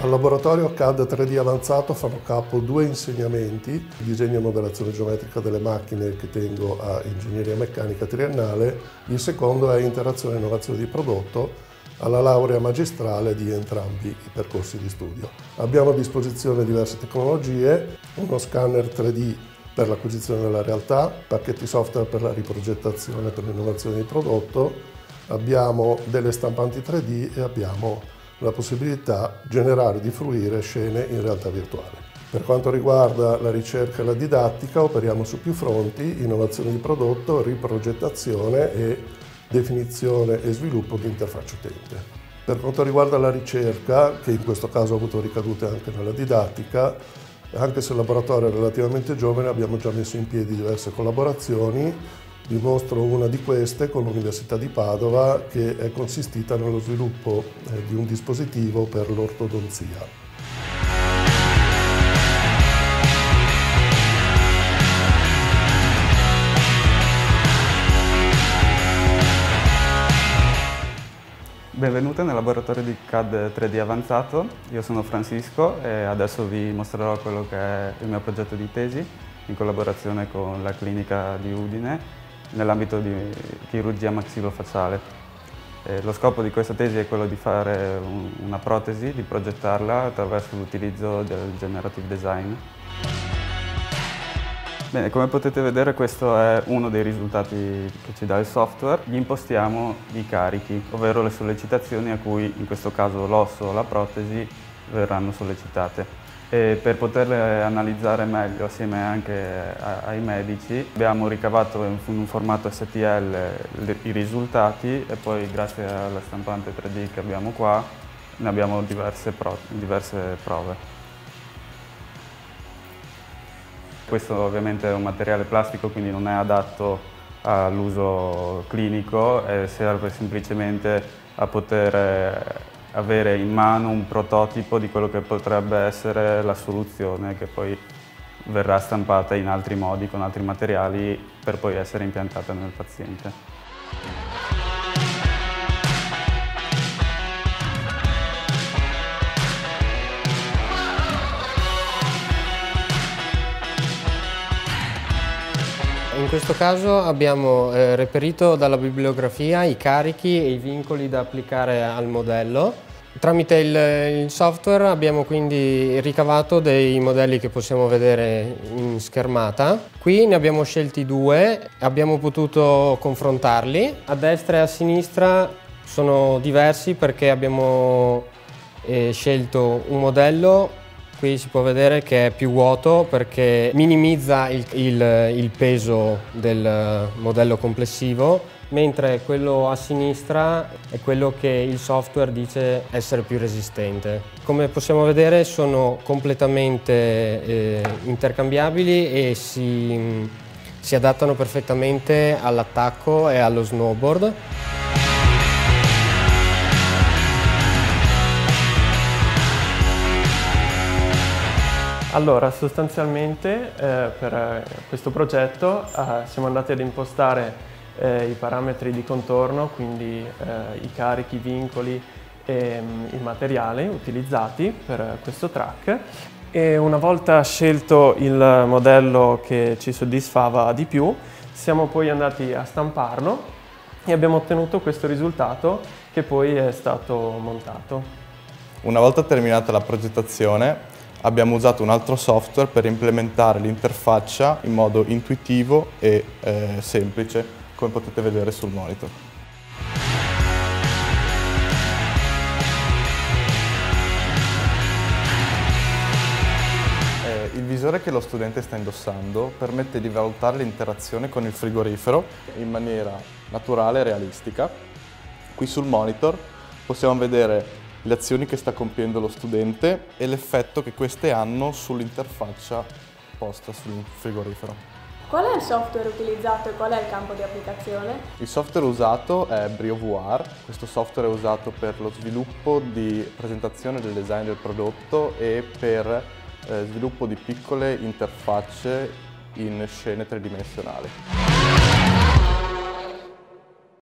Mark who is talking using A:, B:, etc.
A: Al laboratorio CAD 3D avanzato fanno capo due insegnamenti, disegno e modellazione geometrica delle macchine che tengo a ingegneria meccanica triennale, il secondo è interazione e innovazione di prodotto alla laurea magistrale di entrambi i percorsi di studio. Abbiamo a disposizione diverse tecnologie, uno scanner 3D per l'acquisizione della realtà, pacchetti software per la riprogettazione e per l'innovazione di prodotto, abbiamo delle stampanti 3D e abbiamo la possibilità di generare, di fruire scene in realtà virtuale. Per quanto riguarda la ricerca e la didattica, operiamo su più fronti: innovazione di prodotto, riprogettazione e definizione e sviluppo di interfaccia utente. Per quanto riguarda la ricerca, che in questo caso ha avuto ricadute anche nella didattica, anche se il laboratorio è relativamente giovane, abbiamo già messo in piedi diverse collaborazioni. Vi mostro una di queste con l'Università di Padova, che è consistita nello sviluppo di un dispositivo per l'ortodonzia.
B: Benvenuti nel laboratorio di CAD 3D avanzato. Io sono Francisco e adesso vi mostrerò quello che è il mio progetto di tesi in collaborazione con la clinica di Udine nell'ambito di chirurgia maxillofacciale. Lo scopo di questa tesi è quello di fare una protesi, di progettarla attraverso l'utilizzo del generative design. Bene, come potete vedere questo è uno dei risultati che ci dà il software. Gli impostiamo i carichi, ovvero le sollecitazioni a cui in questo caso l'osso o la protesi verranno sollecitate. E per poterle analizzare meglio assieme anche ai medici abbiamo ricavato in un formato STL i risultati e poi grazie alla stampante 3D che abbiamo qua ne abbiamo diverse prove. Questo ovviamente è un materiale plastico, quindi non è adatto all'uso clinico e serve semplicemente a poter avere in mano un prototipo di quello che potrebbe essere la soluzione che poi verrà stampata in altri modi, con altri materiali, per poi essere impiantata nel paziente.
C: In questo caso abbiamo reperito dalla bibliografia i carichi e i vincoli da applicare al modello. Tramite il software abbiamo quindi ricavato dei modelli che possiamo vedere in schermata. Qui ne abbiamo scelti due, abbiamo potuto confrontarli. A destra e a sinistra sono diversi perché abbiamo scelto un modello. Qui si può vedere che è più vuoto perché minimizza il peso del modello complessivo, mentre quello a sinistra è quello che il software dice essere più resistente. Come possiamo vedere sono completamente intercambiabili e si adattano perfettamente all'attacco e allo snowboard.
D: Allora, sostanzialmente per questo progetto siamo andati ad impostare i parametri di contorno, quindi i carichi, i vincoli e il materiale utilizzati per questo track. E una volta scelto il modello che ci soddisfava di più, siamo poi andati a stamparlo e abbiamo ottenuto questo risultato che poi è stato montato.
E: Una volta terminata la progettazione, abbiamo usato un altro software per implementare l'interfaccia in modo intuitivo e semplice, come potete vedere sul monitor. Il visore che lo studente sta indossando permette di valutare l'interazione con il frigorifero in maniera naturale e realistica. Qui sul monitor possiamo vedere le azioni che sta compiendo lo studente e l'effetto che queste hanno sull'interfaccia posta sul frigorifero.
F: Qual è il software utilizzato e qual è il campo di applicazione?
E: Il software usato è BrioVoir. Questo software è usato per lo sviluppo di presentazione del design del prodotto e per sviluppo di piccole interfacce in scene tridimensionali.